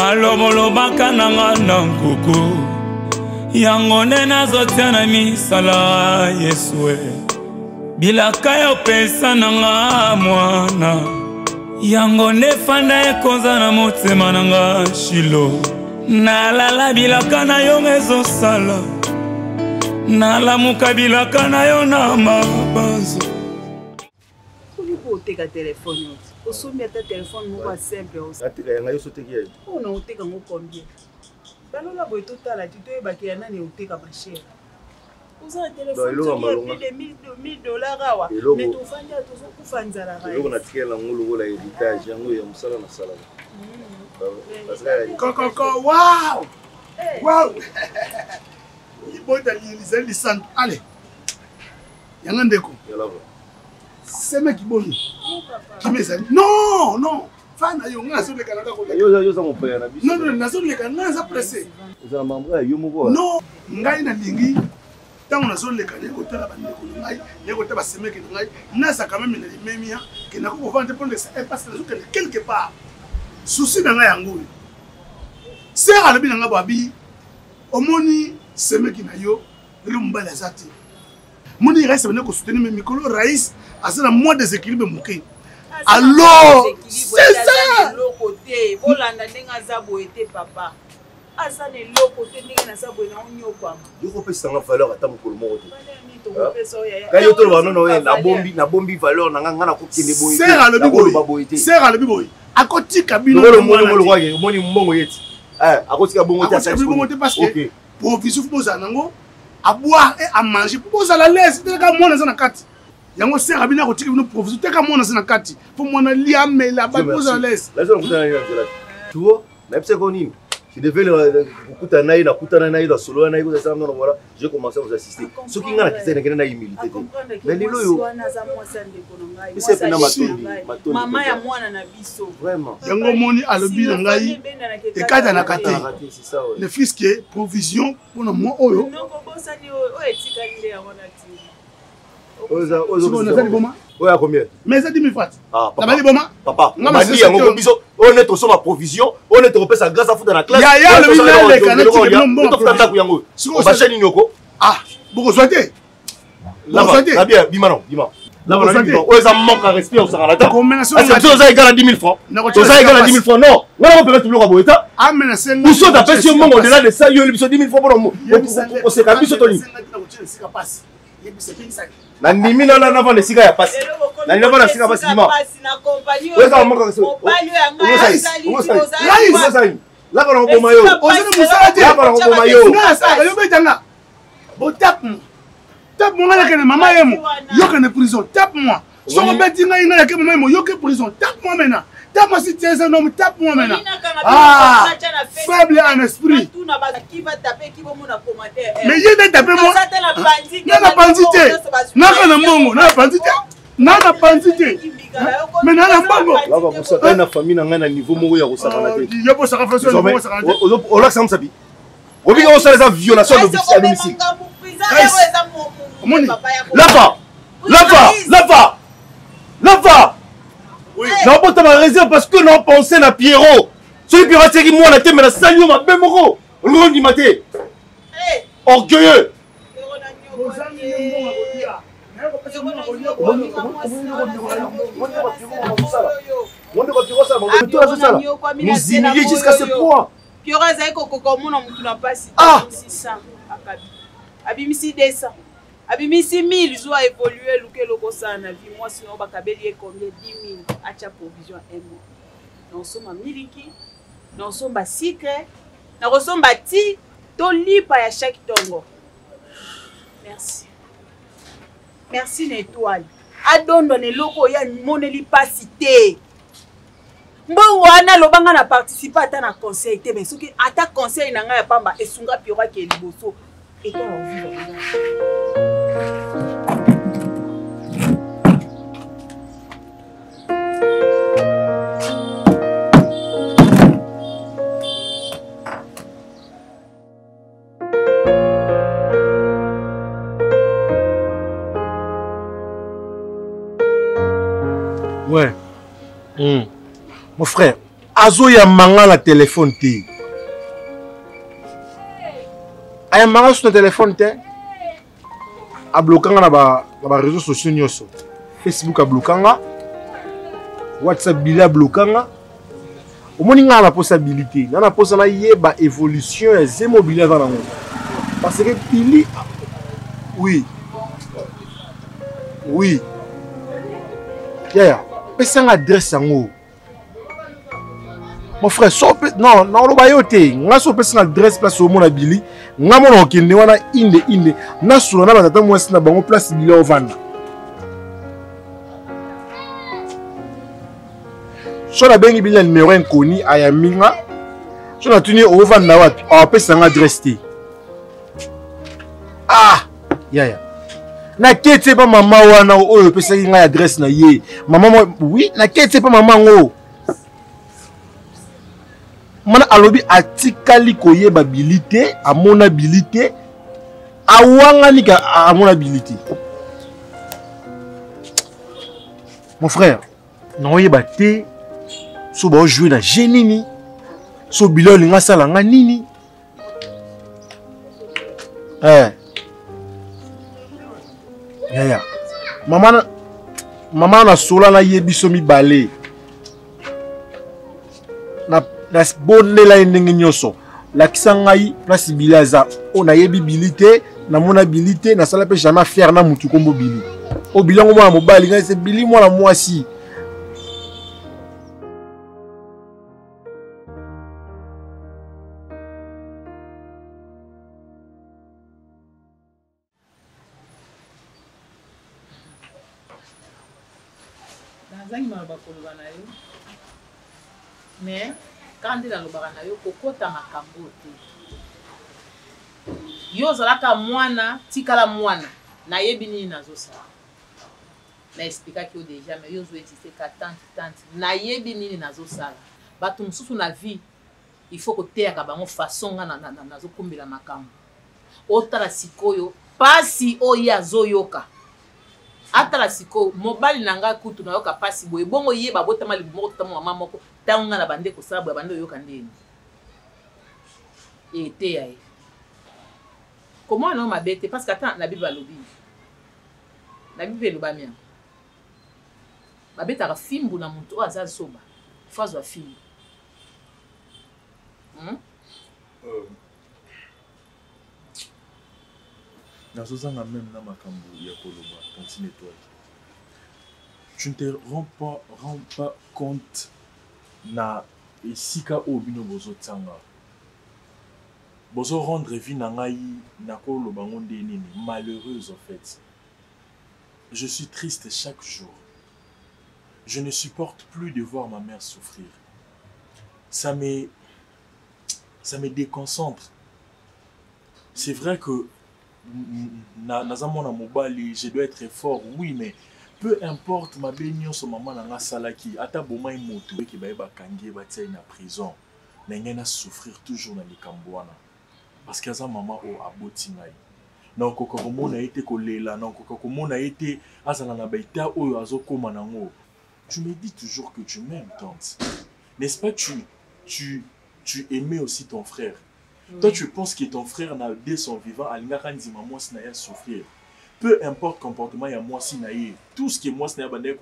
balomolobaka nanga na nkuku yango nde nazotia na misala Yesue bilaka yopesa nanga mwana yango nde fanda ekonza na motema nanga Shilo nalala bilaka na yo ezosala nalamuka bilaka na yo na mabanzo uteka telefone yote usumbi ata telefone moko simple osa ateka yanga yoso teki yayi ona uteka ngo combien balola boy total atito ebaki ya nani uteka bashera usa telefone plus de 1000 dollars awa mais to fanya to kufanzala rayi loko natikela ngulu la heritage yango ya musala na sala parce que Coco, wow! Wow! Il faut réaliser les centres. Allez. Il y a un déco. C'est mec qui bon. Qui met ça? Non, non. Fan ayo nga sur le Canada ko. Yo ça mon père na biso. Non non, na sur le Canada ça pressé. Za mambra yo moko. Non, ngai na lingi. Tant on a sur le Canada ko tala bande ko ngai, ne ko taba semeke ngai. Na ça quand même na limemia que na ko vendre pour le ça passe quelque part. Souci na ngai yango. C'est à la bien nga babi. Omoni semeki na yo, le mbala zati. Moni reste venir ko soutenir mes micro Raïs à ce mois déséquilibre mouké. Alors, c'est ça. Côté, bolanda ndenga zabo était papa. Asa ne lo côté ndenga na zabo na onyo kwa. Yo ko pesa nga valeur ata mokolo moko te. Quand yo to ba non na bombi valeur na nga na ko kende boye. C'est à le biboy. C'est à le biboy. Akoti kabino moni mbongo yeti. Akoti ka bongo ta ça parce que provision pour ça nango à boire et à manger pour ça la laisse te ka mona na kati. Yango sert abina ko tiki no provision te ka mona na kati. Pour mona liamé la ba pour ça la laisse. La zone kutana ya tu vois, na pse ko nini. Je devais kutana na kutana na ida solo na ida ça non voilà, j'ai commencé à vous assister. Ce qui ngana kitana ngena na humilité. Mais lelo yo. C'est na matondi. Maman ya mwana na biso. Vraiment. Yango moni alobi na ngai et kada na kati. Le fils qui est provision pour no mo oyo. Non ko bosani o etikali nde ya mona ti. Oza ouais, à combien? Mais ça dit 1000 francs. Ah, papa. Papa, on m'a dit, on est sur ma provision, on est au sa grâce à foutre dans la classe. Il y a le ah, beaucoup souhaité. Là, bien, Bimano. Là, on a dit, ça manque à respirer, on s'en rend là. Est-ce que vous avez égal à 10 000 francs? Vous avez égal à 10 000 francs? Non. On peut toujours avoir ça. Ah, mais c'est nous sommes à passer au moment au-delà de ça, il y a 10 000 francs pour nous. On s'est calmé sur ton lit. Na nimi na na vendre sika ya passe. Na nimi na vendre sika passe dima. Oza moko kasi. Là quand on va mayo. Oza musala te. Là quand on va mayo. Na ça, yo betanga. Bo tap mo. Tap mo ngala kene mama yemo. Yo kene prison. Tap moi. So on beti nga ina ke mama yemo yo ke prison. Tap moi maintenant. Tap moi si tu es un homme, tap moi maintenant. Ah. Faible en esprit. Mais il y a tapé moi. Na bandité. Na kana mbongo, na bandité. Na bandité. Mais na mbongo. Là va pour ça na famille na ngana niveau moko ya kosakana te. Yo pour ça réflexion mo sakana. O la sam sabi. Obi on ça les violation de domicile. Là-bas. Oui. Non, pas ta raison parce que non pensé na Pierrot. Celui qui va tirer moi la tête mais la salut ma ben moko. On dit maté. Orgueilleux. Nous humilier jusqu'à ce point. Pierrot azai kokoko mona mutu na pasi. Ah. 600 akabi. Abimisi 200. Abimisi 1000 zo a évoluer luke loko ça na vie moi sinon bakabeli combien 10 000 acha provision un mois. Nous sommes miliki, nous sommes secret, nous sommes ti to lipa ya chaque tongo. Merci. Merci l'étoile. Adondo ne loko ya moneli pasité. Mbongo wana lobanga na participer ata na conseil te mais soki ata conseil na nga ya pamba esunga Pierrot ke liboso et toi on vit. Ouais. Mon frère, azo ya manga la téléphone te. Aya manga sur le téléphone te. A bloquanga na ba réseaux sociaux nyonso. Facebook a bloquanga. WhatsApp bila bloquanga. Omoni nga na possibilité. Na posa na yeba évolution ya zemo bila dans nango. Parce que Pili oui. Oui. Yaya, pesa nga adresse yango. Mon frère, non, lo bayote. Nga so pesa adresse place au mona Billy. Nga mona okende wana inde. Na solo na batata mwasi na bango place Billy ovanda. So na bengi Billy numéro inconnu aya minga. So na tuni ovanda wapi? Ah, pesa nga adresse te. Ah, yaya. Na kete pa maman wana oyo pesa nga adresse na ye. Maman oui, na kete pa maman ngo. Mana alobi atikali koyeba habilité, amona habilité, awanga nika amona habilité. Mon frère, na oyeba te so ba jouer na génini. So bilo linga sala nga nini? Yaya. Maman na sola na yebi so mi balé. Na bonne la ndenge nyoso. La kisangai place bilaza. On a yebi bilité, na mona bilité, na sala pe jamais faire na mutu kombo bili. O bilango mwana mobali nga c'est bili mwana mwasi. Mais quand il a le baranayo, kokota makambo te. Yo zalaka mwana, tikala mwana, na yebi nini nazosa. Na explica que eu déjà, mais yo zo existe ka tante, na yebi nini nazosala. Bato mususu na vie, il faut que teka bango façon nga nazo kumbila makambo. Otala sikoyo, pasi oya zoyoka. Atala siko mobali nanga kutu na yoka pasi boye bongo ye babota mali moko tamo mama moko tanga na bande ko sala boye bande yoka ndeni ete yae comment non mabete parce que attends la bible alobi la bible lo bamia babeta ka fimbu na mutu aza soba fazo a fimbu Nazozanga même na makambo ya koloba continue toi. Tu ne te rends pas compte na esika obino bozo tsanga. Bozo rendre vie na ngai na koloba ngonde nini malheureuse en fait. Je suis triste chaque jour. Je ne supporte plus de voir ma mère souffrir. Ça me déconcentre. C'est vrai que nazamona mobali, je dois être fort, oui, mais peu importe ma bénion sur maman na salaki, ata boma imoto ki ba kangi ba tsaina prison, na ngena souffrir toujours na likambwana. Parce que za maman o aboti ngai. Na okoko komona ete kolela, na okoko komona ete azana na baita oyo azokoma nango. Tu me dis toujours que tu m'aimes, tante. N'est-ce pas tu aimais aussi ton frère? Toi, tu penses que ton frère n'a dès son vivant, souffrir. Peu importe le comportement, il y a moi sinaïe. Tout ce qui est moi sinaïe,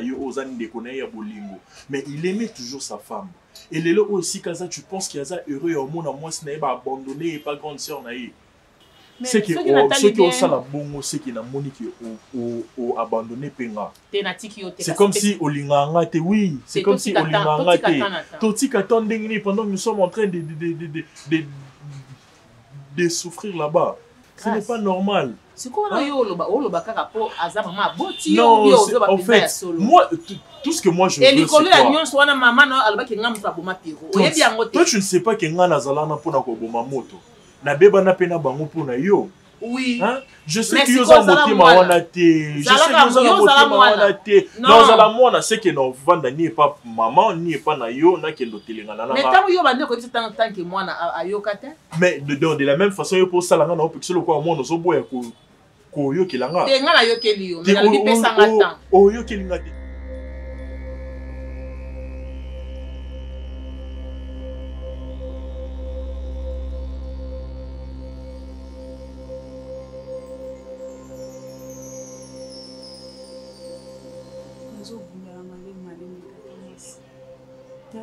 mais il aimait toujours sa femme. Et les lots aussi, quand tu penses qu'il y a heureux au monde, moi sinaïe abandonné et pas grande sœur naïe. Ceux qui ont ça la bongo, ceux qui n'ont pas abandonné penga. C'est comme si Olinganga te oui, c'est comme si Olinganga te. Toti katandengini pendant que nous sommes en train de souffrir là-bas. Ce n'est pas normal. C'est quoi non, en fait, moi, tout ce que moi je veux, c'est quoi? Toi, tu ne sais pas que Ngana Zalana pour na moto. Na beba na pena bango pour na yo. Oui. Hein? Je sais que yo za motima wana te. Je sais que yo za motima wana te. Non, za la mona c'est que non vanda ni pas maman ni pas na yo na kendo telinga na. Mais tant yo bande ko tant que moi na ayoka te. Mais de la même façon yo pour ça la na opixelo ko mo no so boya ko yo kilanga. Te ngana yo kelio, mais na bi pesa ngata. O yo kilinga te.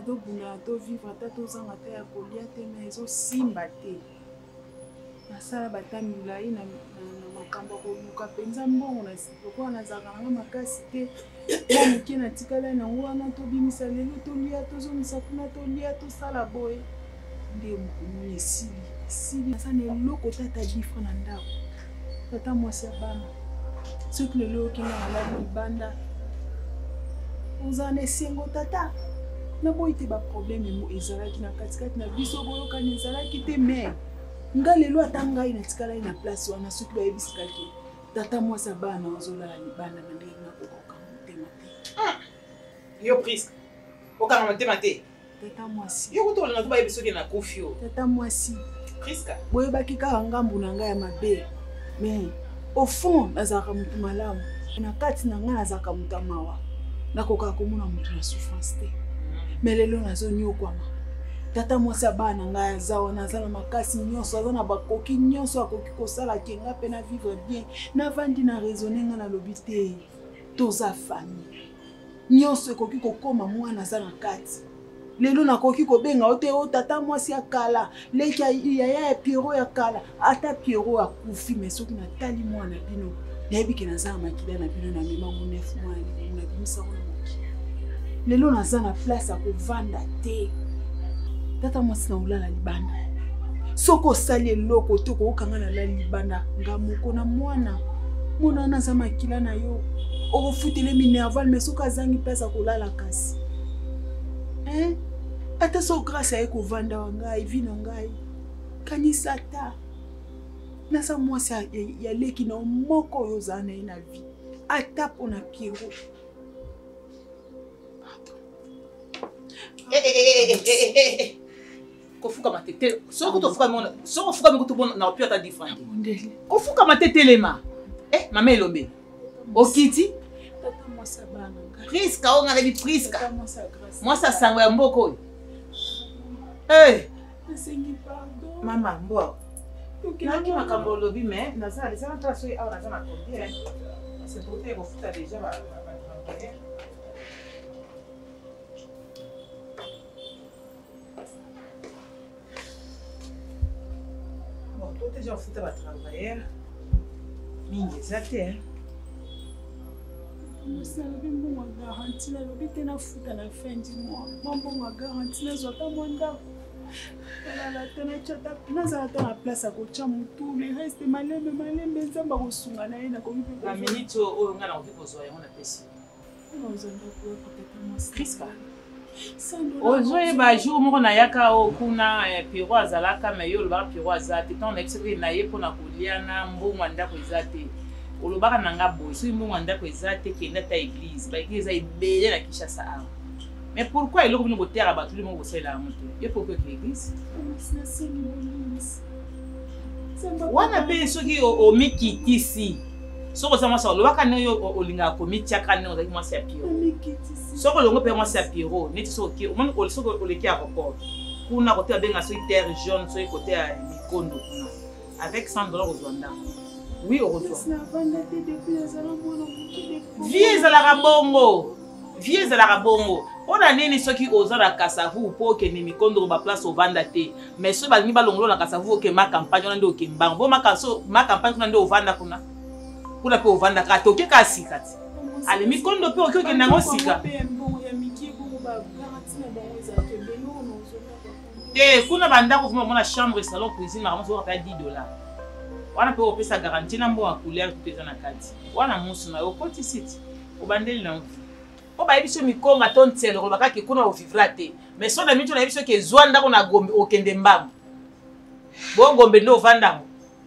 to buna to vivre ta to zanga ta ya kolia te mais ezo simba te nasala batamila ina na makambo ko luka penza mbongo na siko na zaka na makasi te moke na tikala na wana to bimisa lelo to lia to zo misakuna to lia to sala boy nde mo sili ça ne loko tata difra na ndako tata mwasi ya bana soki lelo kinga na libanda uzane sengo tata na boy te ba problème mo ezalaki na katikati na biso boyoka ni ezalaki te mais nga lelo atanga ina tikala ina place wana soki ba ebisikaki tata mwasi ya bana ozolala libanda na ndenge na kokoka motema te yo Priska okanga motema te tata mwasi yo kotolinga to ba ebisoki na kofio tata mwasi Priska boyebaki kaka ngambu na ngai ya mabe mais au fond nazalaka motu malamu na kati na ngai nazalaka motu ya mawa nakoka komona motu na souffrance te mais lelo nazonyokwama tata mwasi ya bana ngai aza wana aza na makasi nyonso aza na bakoki nyonso akoki kosala kenga mpe na vivre bien navandi na raisonne nga nalobi te toza famille nyonso ekoki kokoma mwana aza na kati lelo nakoki kobenga o te o tata mwasi ya kala leki ya Pierrot ya kala ata Pierrot akufi mais soki natali mwana bino nayebi ke naza na makila na bino na mema mo 9 mois na bimisa wana moki lelo naza na place ya kovanda te tata mwasi na ulala libanda soko osali eloko te okokanga na lala libanda nga moko na mwana naza makila na yo okofutele minerval mais soki azangi place ya kolala kasi ata so grâce à ekovanda wa ngai vi na ngai kanisa ta nasa mwasi ya leki na moko oyo ozala na ye na vie ata mpona Pierrot kofuka matete soko tofuka mona soko fuka mikutu bona na opio ta different kofuka matete lema mama elombe okiti tata mwasi bana Priska onga lebi Priska tata mwasi grâce mwasi sango ya mboko nasengi pardon mama mbo naki makambo lobi mais naza les gens trace au naza na combien c'est pour te kofuta déjà ba bon toi déjà futa ba travailler mingi exacte Monsieur le bon garantie la lobi te na futa na fin du mois. Mon bon garantie na zota mwanda. La tena chata naza ta na place à kocha mutu le reste malembe nzamba kosunga na ina ko bipe. La minute o nga na ovi kozwa yango na pesi. Ozanda ko peut-être moi Priska. Ozoye ba jour moko na yaka o kuna Pierrot azalaka mais yo loba Pierrot azate tant na expliquer na ye pona kolia na mbongo ndako ezate. Olobaka nanga boy so mbongo ndako ezate kenda ta église ba église ebele na Kinshasa a mais pourquoi eloko bino botera ba tout le monde bosela moto il faut que l'église wana pe soki o mikitisi soko sama sa olobaka ne yo olinga ko mitiaka ne ozaki mwasi ya Pierrot soko longo pe mwasi ya Pierrot neti soki o moni soko oleki ya report kuna kote benga so terre jaune so côté ya Mikondo kuna avec $100 au Rwanda. Oui, au retour. Vieux à la rabongo. Vieux à la rabongo. On a né ceux qui osent la Kasavu pour que ni Mikondo ba place au Vandate. Mais ceux qui ba longolo na Kasavu que ma campagne on ndo kimbango. Bo ma campagne kuna ndo Vanda kuna. Kuna pe au Vanda ka toke ka sikati. Ale Mikondo pe oke nango sika. Kuna banda ko fuma mona chambre salon cuisine na ramasoko pa $10. Wana pe opesa garantie na mbo couleur tout eza na kati. Wana musu na yo koti site. Obandeli na mvu. Oba ebiso mikonga tontsele ko baka ke kuna o vivra te. Mais so na mitu na ebiso ke zwanda ko na gombe okende mbango. Bo gombe ndo vanda.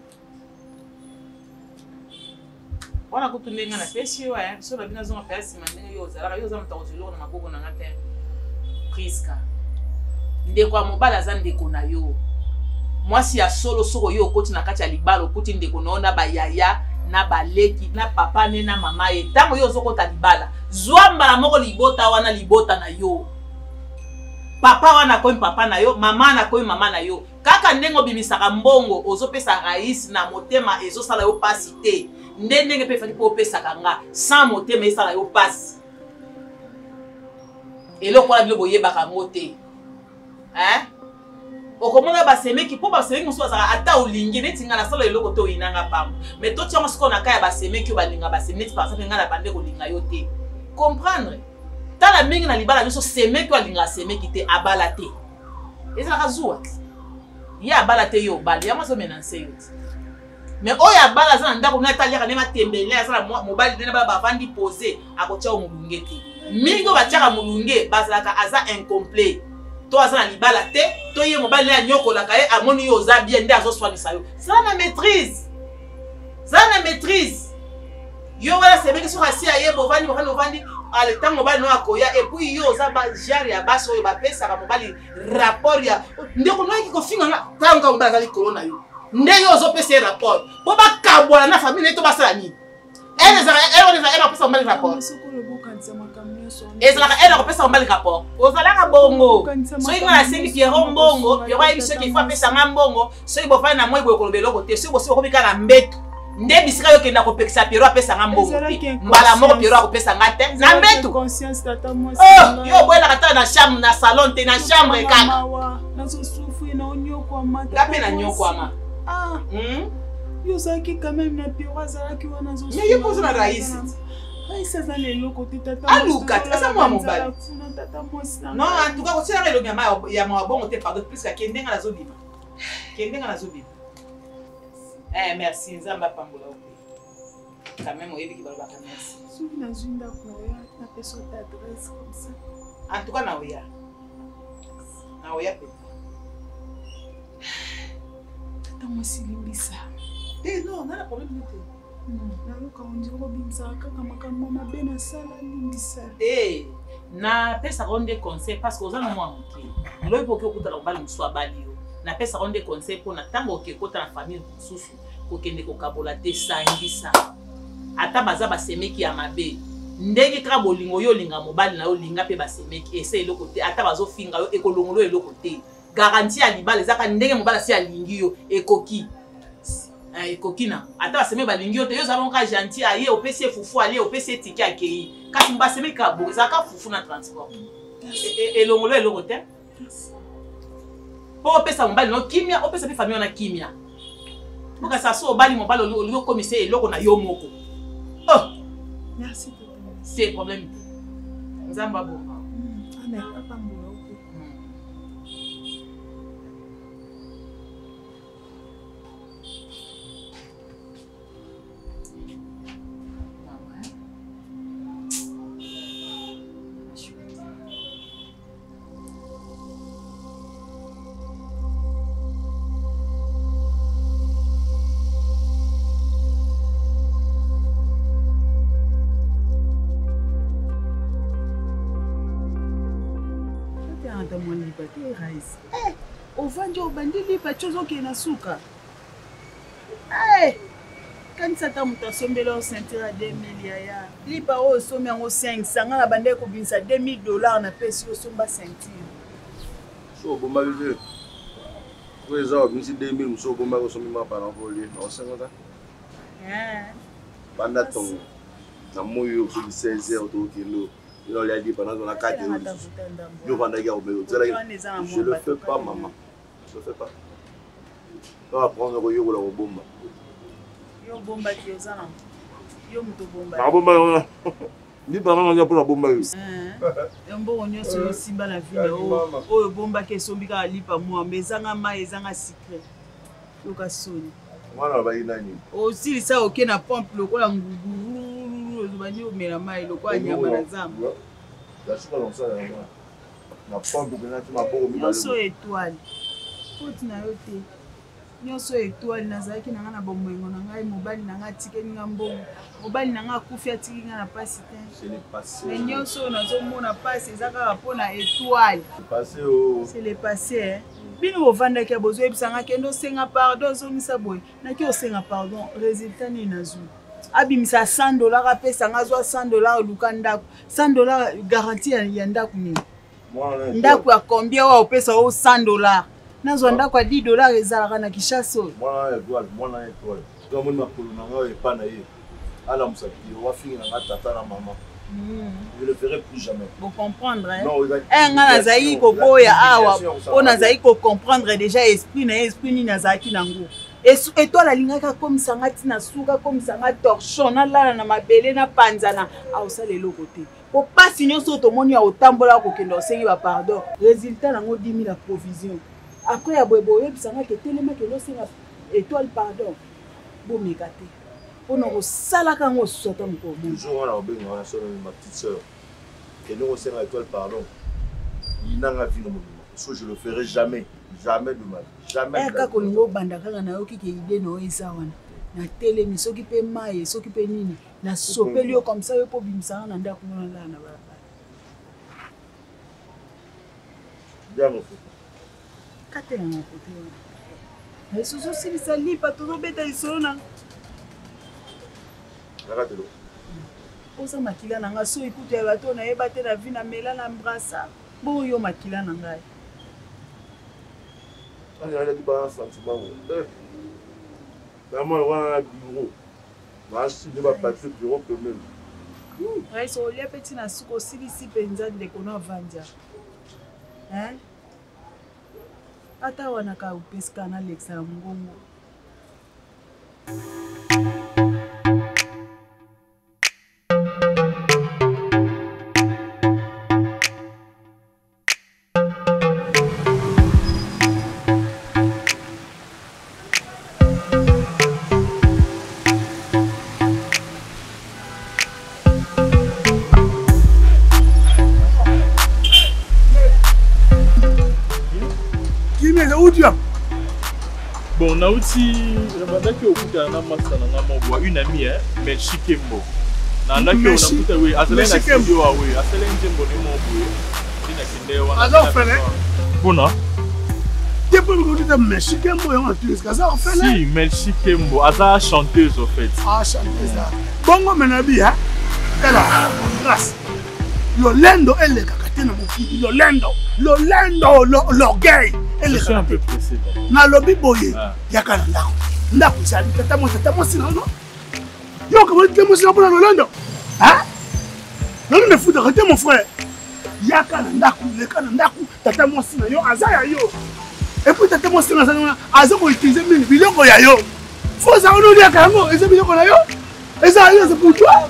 Wana kutundenga na pesi yo ya so na bina zo mapesi mandenge yo zala yo za mtakozelo na makoko na ngate. Priska. Ndeko ya mobala za ndeko na yo. Mwasi ya solo soko yo koti na kati ya libalo kuti ndeko naona ba yaya na baleki na papa ne na mama ye tango yo zoko ta libala zwamba na moko libota wana libota na yo papa wana ko papa na yo mama na ko mama na yo kaka ndengo bimisaka mbongo ozopesa raisi na motema ezosala yo pasi te ndenge pe fati po pesa kanga sans motema esala yo pasi eloko wana bilo boyebaka ngo te okomona basemeki mpo basemeki mosusu bazalaka ata olingi neti nga nasala eloko te oyinanga pamba mais totiango sikoyo na kaya basemeki oyo balinga basemeki neti par exemple nga na bande kolinga yo te comprendre tala mingi na libala biso semeki oyo alingaka semeki te abala te ezalaka zuwa ye abala te yo obali yango azomena nse yo te mais oyo abala aza na ndako ngai taliaka nde matembele aza na mobali nde na bala bavandi pose akotia yo molunge te mingi oyo batiaka molunge bazalaka aza incomplet to aza na libala te to ye mobali nde anyokolaka ye amoni yo oza bien nde azoswanisa yo zala na maîtrise yo wana semeki soki asi ayeba ovandi ale ntango mobali no akoya epuis yo oza bajare ya basi oyo bapesaka mobali rapport ya ndeko noyeki kofinga nga ntango mobali azali likolo na yo nde yo ozopesa ye rapport mpo bakabwana na famille naye to basala nini ene akopesa mobali rapport ezalaka ene akopesa mobali rapport ozalaka bongo soki nga nasengi piero mbongo piero ayebi soki ifo apesanga mbongo soki bofani na moi boye koloba eloko te soki bosi bokomi kaka na mbeto nde bisika yo kenda kopekisa piero apesanga mbongo te mbala moko piero akopesanga te na mbeto yo boyelaka tala na chambre na salon te na chambre kaka ngape na nyokwama yozalaki quand même na piero azalaki wana mais yo poza na raisi aza na eloko te tata aluka te aza mwa mobali non en tout cas kotielaka elongi ya mawa bongo te pardon puisque akendenga nazobima merci nzambe apambola ope quand même oyebiki balobaka merci soki nazwi ndako oya napesa ta adresse comme ça en tout cas naoya pe tata mwasi limbisa non nana problème te nayoka ondiri obimisaka kaka makambo mabe nasala limbisa napesaka o nde conseil parce que oza na mwa moke loyi mpo oke okutala mobali mosusu abali yo napesaka o nde conseil mpona ntango oke kota na famille mosusu kokende kokabola te sangisa ata baza basemeki ya mabe ndenge kaka bolingo yo olinga mobali na yo olinga mpe basemeki ese eloko te ata bazofinga yo ekolongolo eloko te garanti ya libala ezaka ndenge mobali asi alingi yo ekoki na ata basemeki balingi yo te yo ozala bonka gentil aye opesi ye fufu alie opesi ye tike akei kasi basemeki kabo ezalaka fufu na transport elongolo eloko te mpo opesa mobali no kimia opesa mpe famille wana kimia mpoka saso obali mobali olingi okomisa eloko na yo moko merci c'est problème nzambe abonga ovandi obandi lipa ti ozokende na suka kanisa ata moto asombeli o ceinture ya 2000 yaya lipa oyo osombi yango 500 nga na bandeki kobimisa $2000 na pesi osomba ceinture so obombaki te po eza obimisi 2000 mosu obombaki osombi mapana poli na osengota banda tongo na moi oyo osoki 16 heures tokokende il a dit pendant qu'on a 4 heures. Je le fais pas, maman. Je le fais pas. On va prendre le yoga au bomba. Yo bomba qui est là. Yo muto bomba. Ah bomba. Ni parents on a pour la bomba. Un bon on est sur simba la ville. Oh bomba qui sombika alipa moi mais zanga ma ezanga secret. Yo ka soni. Mwana ba inani. Aussi ça OK na pompe lokola ngugu. Zubani omela mai lokwa nyama na zamba. La suka comme ça na pompe que na tu maboko mi. Nyonso étoile. Poti na yo te. Nyonso étoile nazalaki na nga na bomoyengo na ngai mobali na nga tikeli nga mbongo. Mobali na nga akufi atiki nga na pasi te. C'est le passé. Mais nyonso nazomona pasi ezaka rapona étoile. Le passé oh. C'est le passé hein. Bino ovanda ki bozo ebisanga kendo senga pardon zomisa boy. Na ki osenga pardon résultat ni nazu. Abimisa $100 apesa nga zwa $100 luka ndako. $100 garantie ya ndako ni. Ndako ya combien wa opesa o $100. Nazwa ndako ya $10 ezalaka na Kinshasa. Mwana étoile. Donc mon makolo na nga epa na ye. Ala musaki wa fingi na tata na mama. Je ne le ferai plus jamais. Vous comprendre, hein? Non, nazaï koboya awa, on nazaï ko comprendre déjà esprit ni nazaki nango. Et toi la lingaka comme sangati na suka comme sanga torchon na la na mabele na panzana a ça les côté. Pour pas signer sur tout monde ya otambola ko kendo sengi ba pardon. Résultat nango 10 000 la provision. Après ya boyeboye bisanga ke telema ke lo senga étoile pardon. Bo mekate. Pour nous sala kango sota mko. Toujours on a besoin de ma petite sœur. Et nous, au sein de l'étoile, pardon, il n'a pas vu nos mouvements. Ça, je ne le ferai jamais. Jamais de ma vie. Jamais. Et quand on a bandaka na yoki ki idée no isa wana. Na télé mi soki pe maye, soki pe nini. Na sopeli yo comme ça yo po bimisa na ndako na la na ba. Bien mon frère. Kate na côté. Mais soso si ça li pa to beta isolo na. Arrête-le. Osa makila na nga so ikuta ya bato na yeba te na vie na mela na mbrasa. Bo yo makila na ngai. Allez, allez, tu vas un sentiment. Vraiment, on va un bureau. On va acheter ma papier bureau quand même. Ouais, so lia petit na suko sili si penza de kono vandia. Hein? Ata wana ka upeska na Alexa Mngongo. Bon, on a aussi une amie, mais Chikembo. Si, mais Chikembo, Aza chanteuse au fait. Ah, chanteuse. Bongo Menabi, hein? Elle a grâce. Lolendo, elle est cacatée dans mon fils. Lolendo, l'orgueil. Je suis un peu pressé. Na lobby boye, yakana ndako. Ndako sali tata mo sina no. Yo comment tu mo sina pour Lolendo? Hein? Non me foutre arrêtez mon frère. Yakana ndako, lekana ndako, tata mo sina yo azaya yo. Et puis tata mo sina sana azo ko utiliser mille biloko ya yo. Faut ça on dia kango, eza biloko na yo. Eza yo c'est pour toi.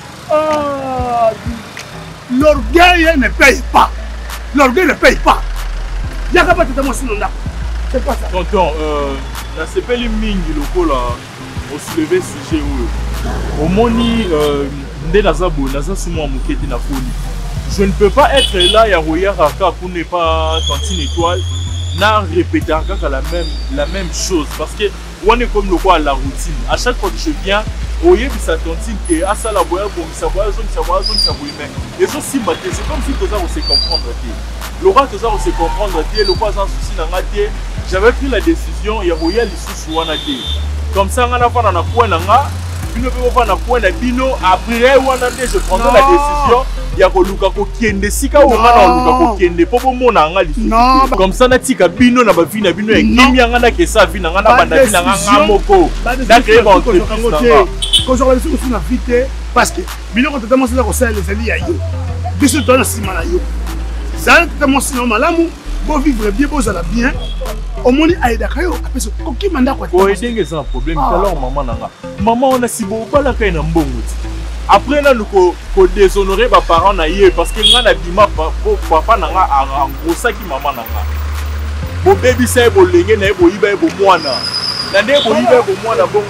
Ah, l'orgueil ne paye pas. L'orgueil ne paye pas. Yakaba tata mo sina ndako. C'est pas ça. Tonton, la CPL Mingi loko là, au soulevé sujet où au moni Ndezabo naza sumo muketi na foni. Je ne peux pas être là ya roya raka pour ne pas tantine étoile na répéter encore la même chose parce que on est comme le quoi à la routine. À chaque fois que je viens, oye bisa tantine que à ça la boya bon ça boya zone mais et ça si maté c'est comme si tous on se comprendre le roi tous on se comprendre le quoi sans souci na ngate. J'avais pris la décision, il y a Royal sous Wanadi. Comme ça, on a fait un point là, bino pe va na point na bino après Wanadi, je prendrai la décision. Il y a Luka ko kende sika o ngana Luka ko kende po mona nga li. Comme ça na tika bino na ba vie na bino e ngimi ngana ke sa vie na ngana banda vie na nga moko. D'accord, ba entreprise. Quand je regarde sur la vite parce que bino ko tellement c'est là ko ça les ali ya yo. Biso to na sima na yo. Ça tellement c'est malamu. Bon vivre bien, bon ça bien. Au moins aïda kayo après ce coquille mandat quoi. Oh dingue c'est un problème alors maman nanga. Maman on a si beau pas la kaina mbongo. Après là nous ko déshonorer ba parents na yé parce que ngana bima papa nanga en gros ça qui maman nanga. Bo baby say bo lenge na bo iba bo mwana. Na nde bo iba bo mwana bon.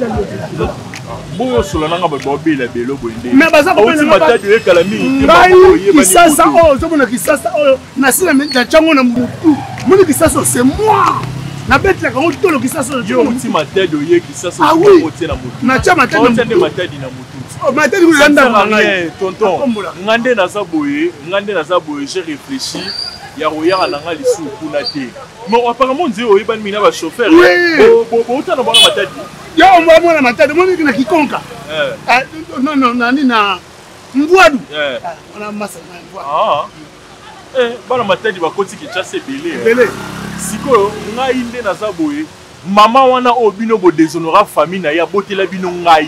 Bon solo nanga ba bela belo bo inde. Mais baza ko pena mata de kala mingi. Qui ça oh je me qui ça oh na sila na chango na mutu. Moni qui ça c'est moi. Na bête la quand tolo qui ça yo uti mata de ye qui ça ah oui na mutu. Na cha mata de mata di na mutu. Oh mata di landa ngai tonton. Ngande na saboye j'ai réfléchi. Ya roya na nga lisu kuna te. Mais apparemment nzé oyiba mina ba chauffeur. Bo utana bona mata di. Yo mwa na matadi moni kina kikonka. Non nani na mbwadu. On masa na mbwadu. Bana matadi bakoti kichase belé. Belé. Siko ngai nde na zaboye. Mama wana obino bo déshonora famille na ya botela bino ngai.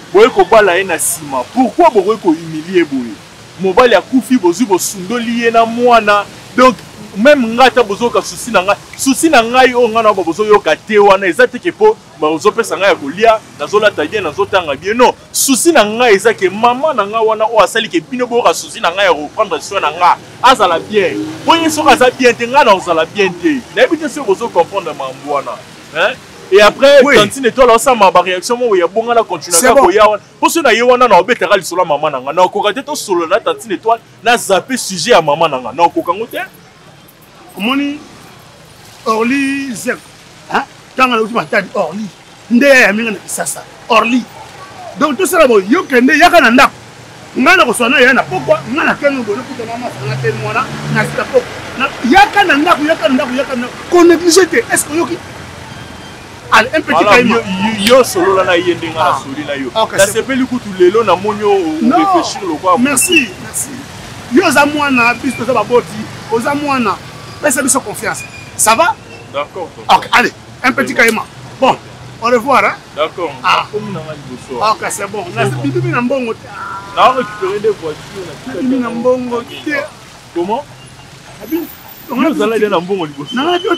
boye kobala ye na nsima. Pourquoi boye ko humilier boye? Mobali akufi bozwi bosundoli ye na mwana. Donc même ngata bozoka souci na ngai o ngana bozo yoka te wana ezate ke po bozo pesa ngai ya kolia nazola taye nazotanga bien. Non, souci na ngai ezake mama na ngai wana o asali ke bino boka souci na ngai ya reprendre soin na ngai azala bien. Boye soka za bien te ngana ozala bien te. Na ebite se bozo comprendre mambo wana. Hein? Et après, Tantine étoile, ça m'a réaction, moi, il y a bon à continuer à faire. Pour ce qui est on a obéi à sur maman nanga. Na okokate to solo na Tantine étoile, na zappé sujet à maman nanga. Na okokangote. Moni Orly Zek. Hein? Quand on a eu ma tête Orly. Ndé ya minga na sasa. Orly. Donc tout ça là bon, yo kende ya kana ndako. Ngana ko sona ya na pourquoi ngana kenu do ko mama na te mwana na sita poko. Ya kana ndako ya kana ko négliger est-ce que yo ki allez, un petit caïman. Yo solo là na yende ngana soli na yo. La sepeli kutu lelo na monyo réfléchir le quoi. Merci. Yo za mwana biso za baboti, oza mwana. Laissez nous confiance. Ça va? D'accord. Ok, allez, un petit caïman. Bon, au revoir. Hein? D'accord. Ok, c'est bon. On a récupéré des voitures. Comment? On a allé dans bon ticket.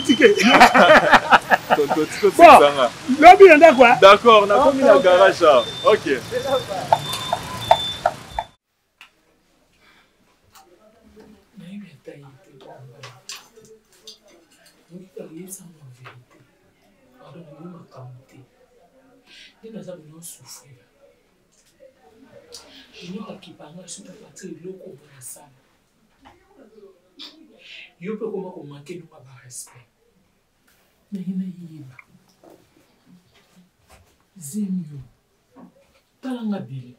Bon, d'accord, on a mis dans le garage. Ok. souffrir. Junior qui parle sur la partie de l'eau qu'on va ça. Yo peut comment manquer nous pas respect. Mais il y a Zemio. Talanga bile.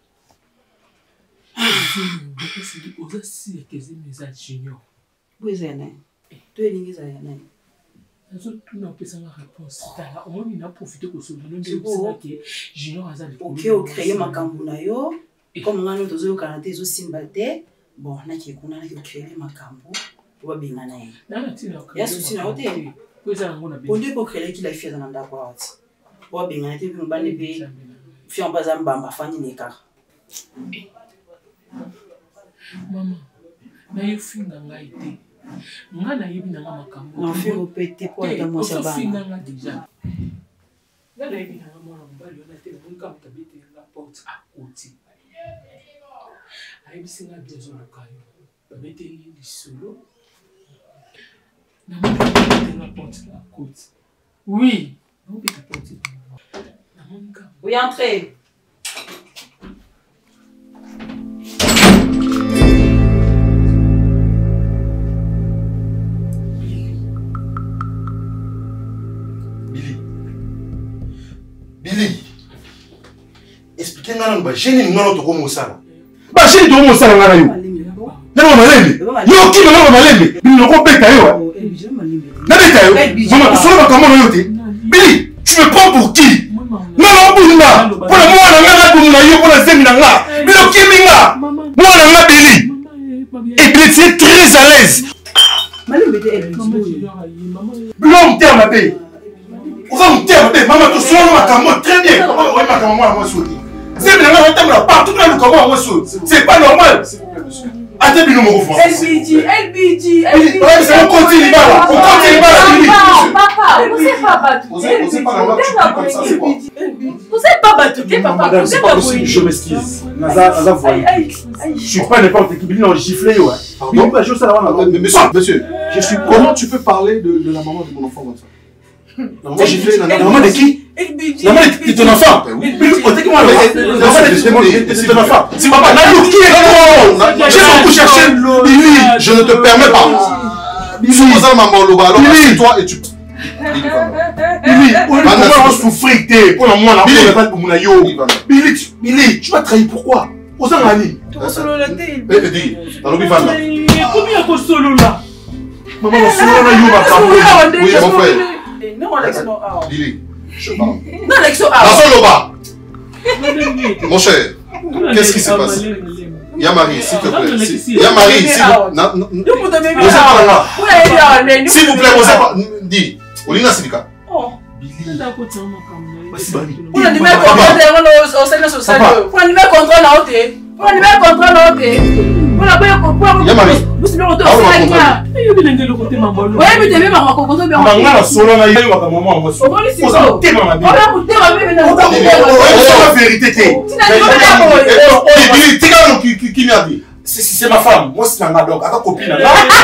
Zemio, parce que aux assis que Zemio Junior. Oui, Zéné. Tu es l'ingé Zéné. On a besoin de réponse. On a profité pour se donner des choses que Junior a dit. Ok, on crée ma cambona yo. Comme on a notre zone Canada, ils ont simbalté. Bon, on a qui on a créé ma cambo. On va bien gagner. Il y a souci na hôtel. On dit pour créer qu'il a fait dans l'endroit. On va bien gagner. On va les payer. Fion bazam bamba fani neka. Maman, na yofinga ngaite. Ngana yebi na makambo. Non, fais répéter pour ta moi ça va. Yofinga déjà. Ngana yebi na mwana mbali ona te bunka mtabete la porte à côté. Ayebi singa bezo lokayo. Babete li solo. Na mwana la porte à côté. Oui, on peut la porte. Na mwana. Oui, entrez. Billy, expliquez-moi que j'ai une autre comme ça. J'ai une autre ça là. Non, malembe. Yo qui me malembe. Billy ne comprend pas yo. Maman, tu sauras comment yo te. Billy, tu me prends pour qui? Non, Bouna. Pour le moi na Bouna yo pour la seminanga. Billy qui minga. Moi na Billy. Et Billy c'est très à l'aise. Malembe de L'homme terme ma paix. Vous allez me dire, maman, tu sois ma caméra très bien. Comment on va ma caméra moi sauter? C'est bien là, partout là, comment on saute? C'est pas normal. Attends, bien mon enfant. LBG. C'est on continue là. On continue là. Papa, vous savez pas battre. Vous savez pas battre, papa. Madame, c'est pas possible. Je m'excuse. Naza voyez. Je suis pas n'importe qui. Non, giflé ouais. Pardon. Mais monsieur, je suis. Comment tu peux parler de la maman de mon enfant comme ça? Moi j'ai fait la maman de qui? La maman de ton enfant. C'est ton enfant. C'est papa. Nalou qui est con? J'ai beaucoup cherché. Billy, je ne te permets pas. Billy, c'est toi et tu. Billy, on va souffrir. Pour la moi, Billy, tu vas trahir pourquoi? Aux Angani. Dis, dans le bifan. Combien de solo là? Maman, on se l'a eu. Oui, mon frère. Non, Alex, non. Billy, je parle. Non, Alex, non. Mon cher, qu'est-ce qui s'est passé? Yamari, s'il te plaît. Yamari, s'il vous plaît, dis. Olina Sidika. Pour animer le contrat au sein de ce salaire. Pour animer le contrat là-haut. Pour animer le contrat là-haut. Pour la payer pour pouvoir. Vous savez on te fait ça. Il y a le côté mambolo. Ouais, mais t'es même à mon côté bien. Mangala solo na yé wa maman moi. On va le dire. On va vous dire même dans la vérité té. Qui m'a dit c'est ma femme. Moi c'est ma donc aka copine.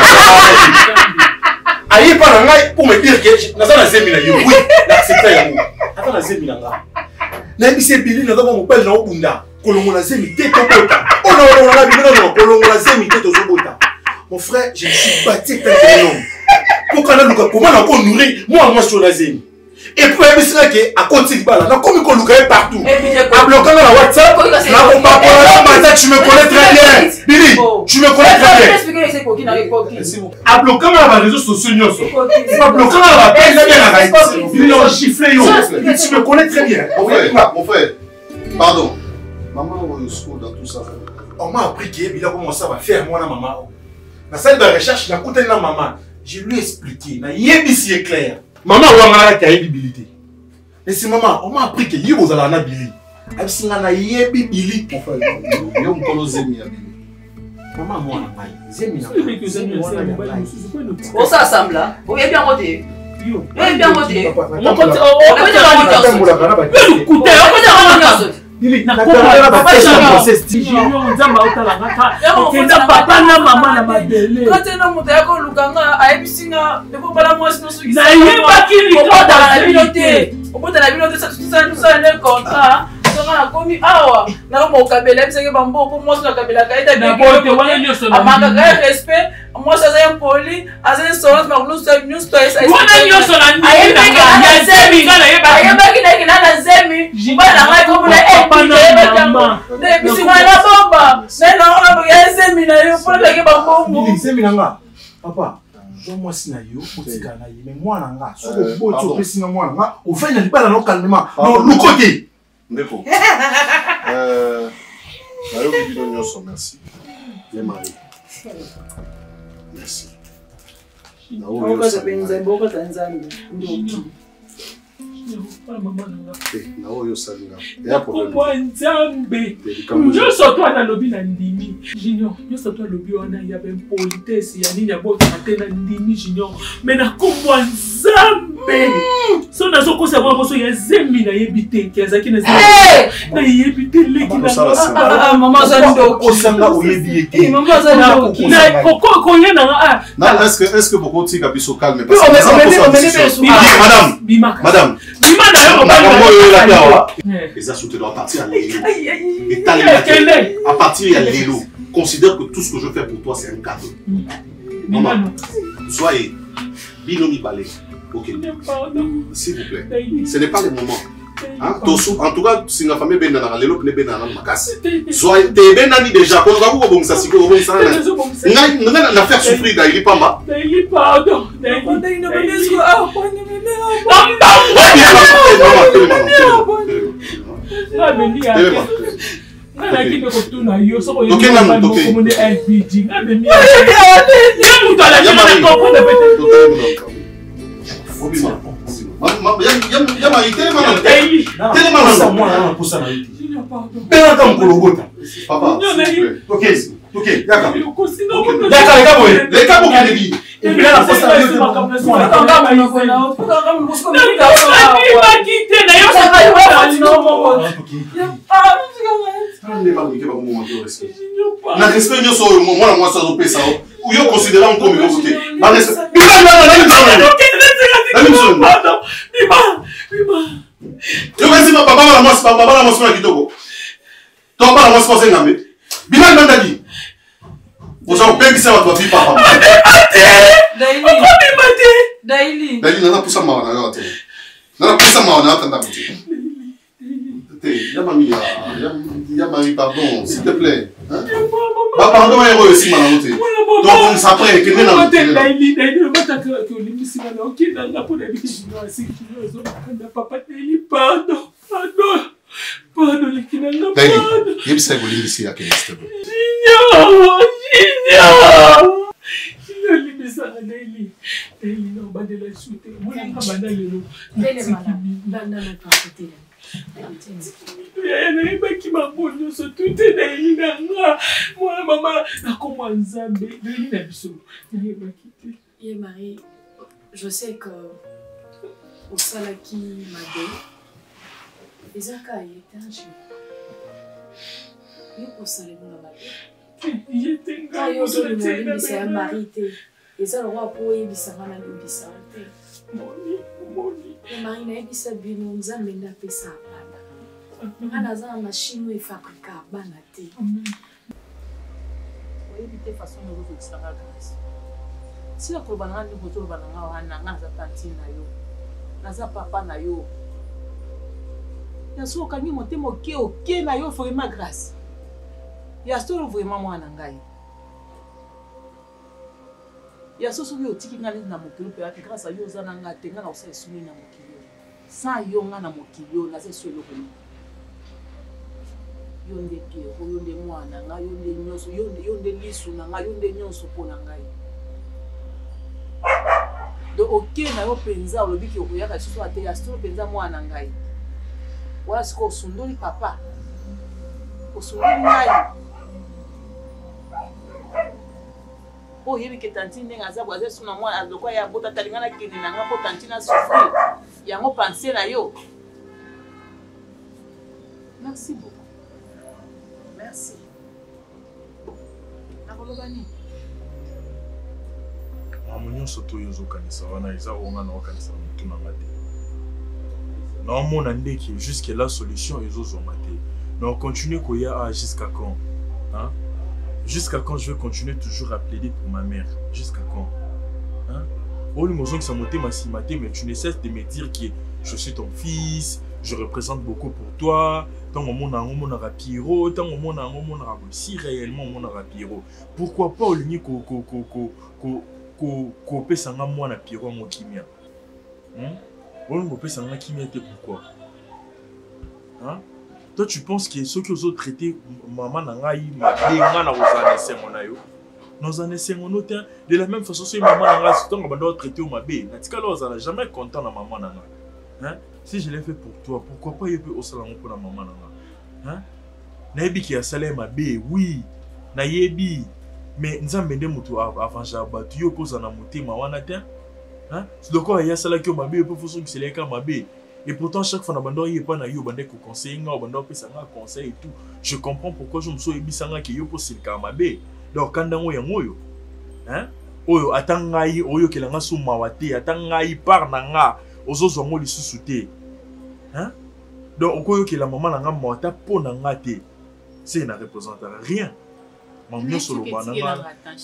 Aïe pas ngai pour me dire que na ça zemi na yo. Oui, c'est ça yango. Ata na zemi na nga. Na bi se bili na ko mo pele na obunda. Kolongo na zemi té to bota. Oh non na bili non kolongo na zemi té to bota. Mon frère, je me suis battu avec un homme. Pourquoi comment on a nourri moi sur la zemi. Et puis c'est vrai que à côté de là, on comme qu'on nous partout. En bloquant la WhatsApp, tu me connais très bien. Billy, tu me connais très bien. En bloquant la réseaux sociaux, en bloquant la Billy, on chifflé. Tu me connais très bien. Mon frère, pardon. Maman, on est dans tout ça. On m'a appris qu'il a commencé à faire moi la maman. Dans la salle de recherche, il a écouté la maman. Je lui ai expliqué. Il est clair. Maman, on a la viabilité. Mais c'est maman, on m'a appris que il y a aux alana Billy. Avec la Billy. Mon frère, il y a un colo zemi à Billy. Maman, moi, zemi. On s'assemble là. Vous avez bien voté. Vous avez bien voté. On peut dire Billy, na papa nzamba utalanga okenda papa na mama na mabele kote na moto ya kolukanga ayebisinga ndeko bala mwasi no sukisa na yebaki likota na bilote obota na bilote ça le contrat sanga komi awa na mo kabela bisenge bambo ko mwasi na kabela kaita na bote wana nyoso na amaka ka respect mwasi aza impoli aza sorte ma nous news toys wana nyoso na ya zemi ngala ayebaki na zemi bana ngai ko na ne bisi wana bomba nena ona ya zemi na yo pour que bambo zemi nanga papa jo mwasi na yo otika na ye mais mwana nga soko boti opesi na mwana nga ofanya libala na calmement non lukote ndeko nayo bidino nyonso merci ye mari merci na oyo salinga ya problème kwa nzambe nyonso to analobi na ndimi junior nyonso to alobi wana ya bempolitesi ya nini ya boto te na ndimi junior mais na kombo nzambe so nazokosa mwa moso ya zemi na yebi te ki azaki na zemi na yebi te leki na mama zando osanga oyebi ete mama zando na koko yana na est-ce que beaucoup tika biso calme parce que madame Bimana les assoutes doivent partir à partir de l'élo. Considère que tout ce que je fais pour toi c'est un cadeau. Maman, soyez binomi balé. Ok. S'il vous plaît. Ce n'est pas le moment. En tout cas, si la famille est bien dans l'élo, n'est bien dans ma casse. Soyez bien nani déjà. Quand vous avez bon ça, si vous avez bon ça, n'a faire souffrir d'ailleurs pas ma. Pardon. na respect nyo so mwana mwasi azopesa o yo considérant comme yo te ba respect bima papa na mwasi na kitoko to bana mwasi pose ngambe bima nda di ozo pengisa watu wa papa daily na pusa mawana na yote na pusa mawana na tanda mti Yamari, pardon, s'il te plaît. Hein? Pardon, il y a aussi ma note. Donc, on s'apprête. Quel est le pardon. Elina obandela esute molinga banda lelo nayebaki bango nyonso tute na elina nga mwana mama nakomwa nzambe elina biso nayebaki te. Ye Marie, je sais que au salaki mabe ezaka yetange yo osalemo na mabe yetenga yo ozolibisa ya Marie te eza le roi po oyebisanga na libisa te Marie nayebisa bino nzambe nde apesa bana nga naza na mashine efabrika bana te oyebi te façon ozozokisanga grâce sila koloba nanga ndenge ozoloba nanga wana nga naza tantine na yo naza papa na yo yaso okangi motema oke na yo vraiment grâce yaso vraiment mwana na ngai yaso soki otiki nga neti na mokili mpe ate grâce a yo oza na nga te nga na osala esuni na mokili yo sans yo nga na mokili yo naza eso eloko nini yo nde kero yo nde mwana nga yo nde nyonso yo nde lisu na nga yo nde nyonso mpo na ngai donc oke na yo mpenza olobi ke okoyaka lisusu ate ya solo mpenza mwana na ngai wala sikoyo osundoli papa osundoli ngai po oyebi ke tantine ndenge aza boye aza esu na mwana lokwa ya bota talinga na kende na nga mpo tantine asouffrir yango pense na yo. Merci beaucoup. Merci. nakoloba nini mamu nyonso to oyo ozokanisa wana eza onga na okanisa motu na nga te naomona ndeke jusque la solution ezozonga te na continue koya jusqu'à quand hein? Jusqu'à quand je vais continuer toujours à plaider pour ma mère? Jusqu'à quand hein? Mais tu ne cesses de me dire que je suis ton fils, je représente beaucoup pour toi. Tant au monde on aura Pierrot, tant au monde on aura si réellement on aura Pierrot. Pourquoi pas au lieu qu'on peut s'en moi na Pierrot mon kimia? On peut s'en kimia pourquoi? Hein? Toi tu penses que ceux qui ont traité maman nangai ma benga na ozana semonayo? Nous en essayons de la même façon si maman nangai tant qu'on doit traiter au mabé. Natika là ozana jamais content na maman nangai. Hein? Si je l'ai fait pour toi, pourquoi pas il peut au salon pour la maman nangai? Hein? Naebi qui a salé mabé, oui. Naebi, mais nzambe nde mutu avant jabatu yo koza na motema wana te. Hein? C'est de quoi il y a salé que mabé peut faut que c'est les cas mabé. Et pourtant, chaque fois, on a pas na yo bande ko conseiller, on a pas conseil et tout. Je comprends pourquoi je me suis dit sanga ki yo pour c'est kamabe. Donc quand on yango yo, hein? Oyo atangai oyo kelanga su mawate, atangai par nanga ozozo ngo lisusu te. Hein? Donc oyo ke la maman nanga mawata po nanga te. C'est ne représente rien. Maman solo bananga.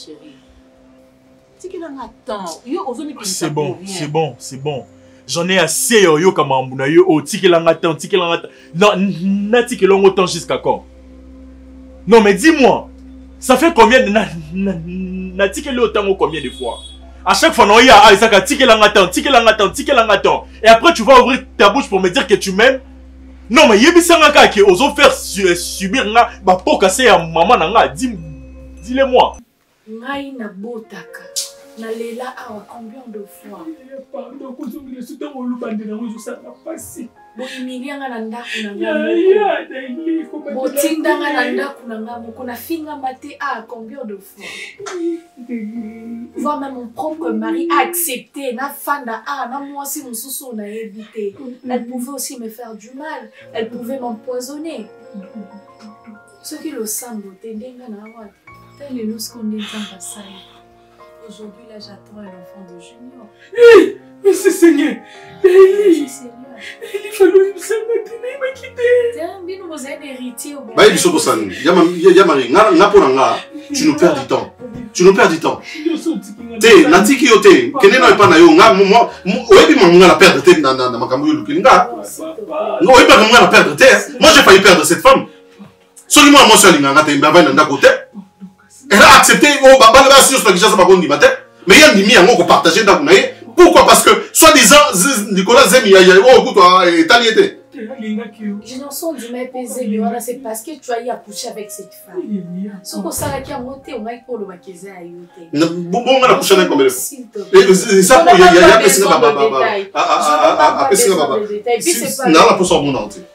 C'est bon, c'est bon, c'est bon. J'en ai assez yo kamambuna yo o tikelanga temps non na tikelongo temps jusqu'à quand? Non mais dis-moi, ça fait combien de na tikelo autant combien de fois? À chaque fois non il y a Isaac tikelanga temps et après tu vas ouvrir ta bouche pour me dire que tu m'aimes? Non mais yebisanga ka ke ozo faire subir nga ba po casser à maman nanga dis-le-moi. Ngai na botaka. Nalela awa combien de fois? Pardon, kuzungile suta ngolubande na nguzo sana pasi. Bo imilianga na ndaku na ngamu. Ya, daily ko ba. Bo tindanga na ndaku na ngamu, kona finga mate combien de fois? Voir même mon propre mari a accepté na fanda na moi aussi mon sousou na évité. Elle pouvait aussi me faire du mal, elle pouvait m'empoisonner. Ce qui le semble tendenga na wa. Tel est nous ce qu'on est en passé. Aujourd'hui, là, j'attends un enfant de Junior. Hé, mais c'est Seigneur. Oui, Seigneur. Il fallait me faire maintenant, il m'a quitté. Tiens, bien, nous avons un héritier. Bah, il faut ça. Yamari, tu nous perds du temps. Tu nous perds du temps. Té, natiki yo té. Kene na pas na yo nga moi, oyebi monga la perdre té na makambo yo lukinga. Non, oyebi pas monga la perdre té. Moi, j'ai failli perdre cette femme. Seulement moi seul nga té mbava na ndako té. Elle a accepté, oh, bah, là, sur ce que j'ai dit, mais il y a des mis à partager dans le. Pourquoi? Parce que, soi-disant, Nicolas Zemi, oh, écoute, toi, t'as lié. Je n'en sens du mal pesé, mais c'est parce que tu as eu à coucher avec cette femme. Ce qu'on s'arrête qui a monté, on va pour le maquiller à Yoté. Bon, on a couché avec combien de fois? Et ça, il y a pas de détails. Ah, non, la pour son monde entier.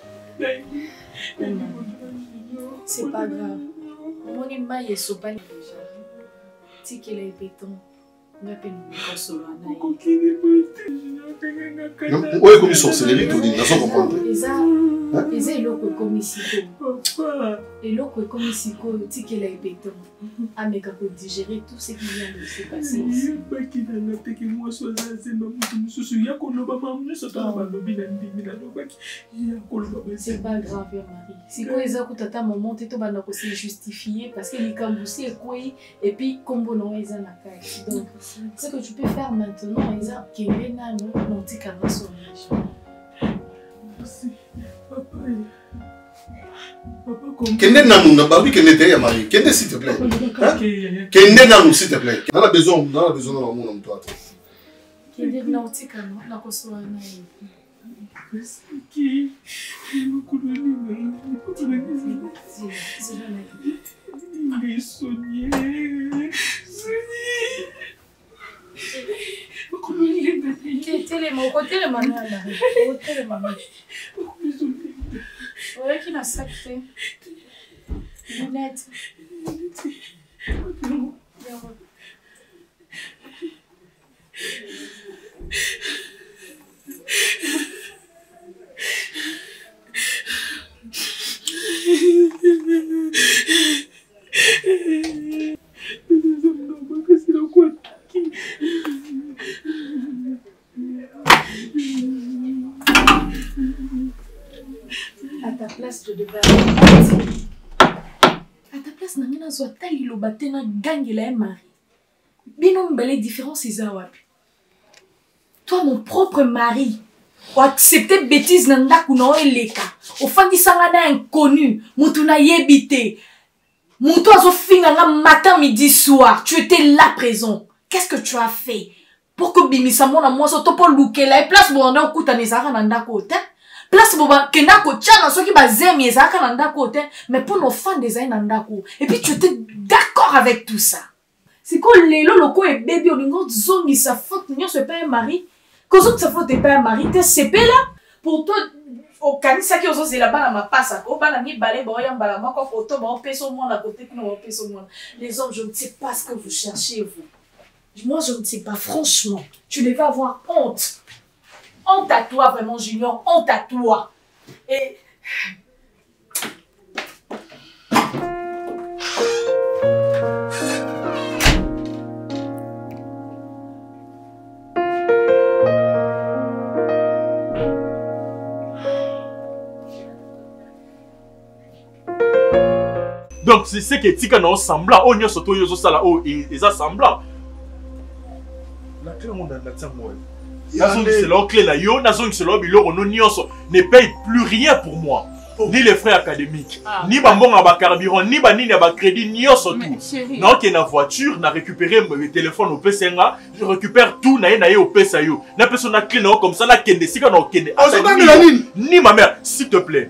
C'est pas grave. Mon image est sopa déjà. Si qu'elle est béton. Oui, comme sorcellerie, tout dit, nous comprendre. Les élocos comme ici. Et l'autre comme ici, si qu'elle est béton. Ah, mais quand on digérer tout ce qui vient de se passer ici. C'est pas grave, Marie. Si quoi les autres tata maman t'es tombé dans c'est justifié parce que les camboussés est quoi et puis comme bon on est en accueil. Donc ce que tu peux faire maintenant, ils ont qu'il est là non t'es qu'à son merci papa. Kende nanou na babi kende te ya Marie. Kende s'il te plaît. Kende nanou s'il te plaît. On a besoin de mon toi. Kende nanou t'es qu'à na kosoa na. Qui à ta place, je devais avoir à ta place, Nangina soit tali lo batena gangela mari. Binom belle différence izawapi. Toi mon propre mari, ou accepter bêtise nanda kuno eleka. Au fandi sangana inconnu, mutuna yebite. Muto azo finanga matin midi soir. Tu étais là présent. Qu'est-ce que tu as fait pour que bimisa mona moi so topo lukela et place bonda okuta nezaka nanda kote. Place boba kenako tchana soki bazemi ezaka nanda kote mais pour nos fans des nanda ko. Et puis tu étais d'accord avec tout ça. C'est quoi lelo loko et bébé olingo zongi sa faute nyo c'est pas un mari. Cause sa faute est pas un mari, t'es CP là pour toi au kanisa qui ozo zela bana ma passa ko bana ni balé boya mbala mako photo ba peso moi à côté que nous peso moi. Les hommes je ne sais pas ce que vous cherchez vous. Moi, je ne sais pas, franchement. Tu devais avoir honte. Honte à toi, vraiment, Junior. Honte à toi. Et... Donc, c'est ce que Tika n'a semblant. On y a surtout yo sala oh ils a semblant. La clé on a moi. C'est leur clé là yo, nazong c'est leur biloko non nyonso ne paye plus rien pour moi. Ni les frais académiques, ni bambon à carburant, ni banini à crédit, ni tout. Non, qui est la voiture, n'a récupéré le téléphone au PCNA, je récupère tout, n'a au PSAYO. N'a personne n'a clé comme ça, n'a kende, si qu'on a kende. Ni ma mère, s'il te plaît.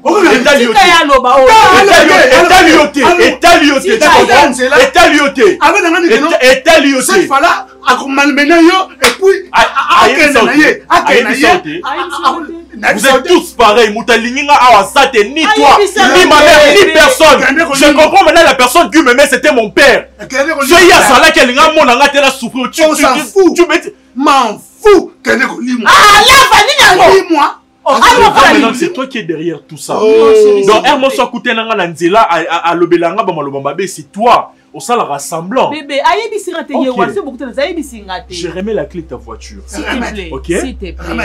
Vous êtes tous pareils, Moutalinga Awasate, ni toi, ni ma mère, ni personne. Je comprends maintenant la personne qui me met, c'était mon père. Je y a ça là, qu'elle a mon angate la souffrir. Tu s'en fous. Tu m'en fous. Ah là, moi. Maintenant, c'est toi qui es derrière tout ça. Donc, Hermon soit coûté dans Nzela à l'obélanga, c'est toi. Au sein rassemblant. Bébé, je remets la clé de ta voiture. S'il te plaît. Ok? S'il te plaît.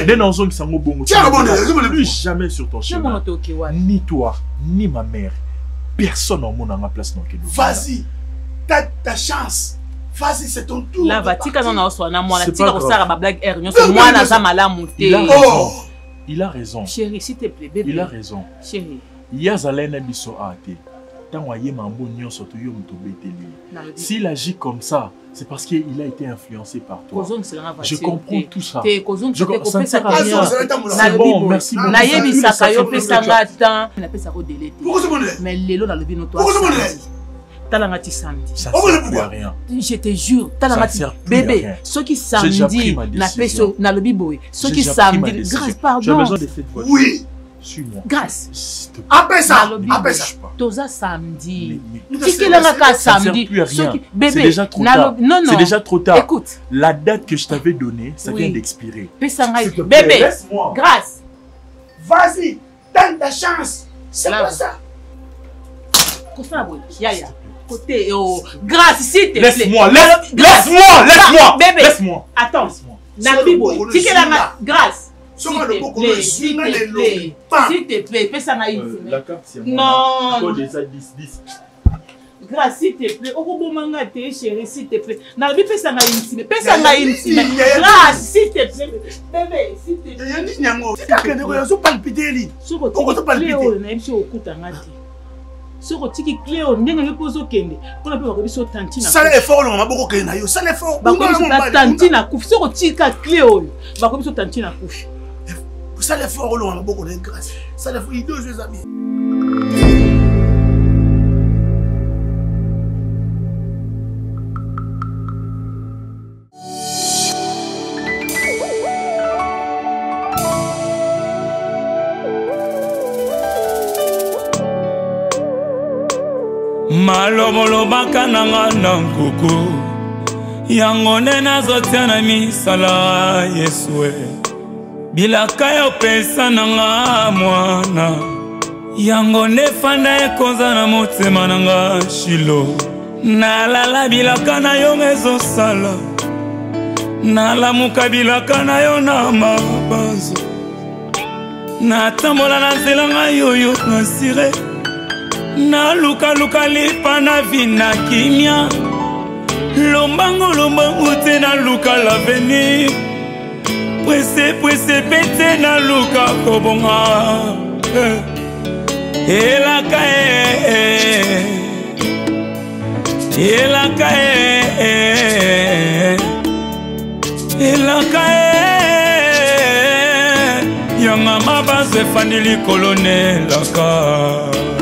Plus jamais sur ton chemin. Ni toi, ni ma mère. Personne en mon en place. Vas-y, t'as ta chance. Vas-y, c'est ton tour. La vatika non a soit na moi la C'est tika pas ko sara ba blague air nyonso moi na za mala monter. Il a raison. Chérie, s'il te plaît, bébé. Il a raison. Chérie. Yazalena biso ate. tant aye mambo nyonso to yo muto beteli. S'il agit comme ça, c'est parce qu'il a été influencé par toi. Je comprends tout ça. Ça ne sert à rien. C'est bon, merci beaucoup. Mais lelo na lobi no toi. Talangati samedi. Ça ne sert à rien. Je te jure, talangati bébé, ceux qui samedi na peso na lobi boy, ceux qui samedi grâce pardon. Tu as besoin de cette voiture. Oui. Suis-moi. Grâce. Après ça, après ça. Toza samedi. Qui l'a samedi. C'est déjà trop tard. Non, non. C'est déjà trop tard. Écoute. La date que je t'avais donnée, ça vient d'expirer. Bébé, grâce. Vas-y, donne ta chance. C'est pas ça. Yaya. Côté, grâce, s'il te plaît. Laisse-moi, laisse-moi. Bébé. Laisse-moi. Attends. Qui l'a grâce. S'il te plaît, fais ça naïf. La carte, c'est moi. Non. Code déjà 10. Grâce, s'il te plaît. Okobomanga te chérie, s'il te plaît. Nabi fais ça naïf. Fais ça naïf. Grâce, s'il te plaît. Bébé, s'il te plaît. Nyango, c'est quand on se palpiter li. On se palpiter. Na biso okutanga te. Soko tiki cléo ndenge ngepozo kende. Pona pe bakobiso tantina. Sala effort lo maboko kende na yo. Sala effort. Bakobiso tantina kufi. Soko tika cléo. Bakobiso tantina kufi. Ça les forts on a beaucoup de grâce. Ça les forts il deux jeux amis. Malobolo bakananga na nkuku yango nde nazotia na misala Yesue bilaka yo pesa nanga mwana yango nde fanda ekonza na motema nanga Shilo nalala bilaka na yo ezosala nalamuka bilaka na yo na mabanzo natambola na nzela ngai oyo nasire naluka lipa na vina kimia lombango te naluka l'avenir Presse pete na luka kobonga Elaka Yanga mabaze fandili kolonelaka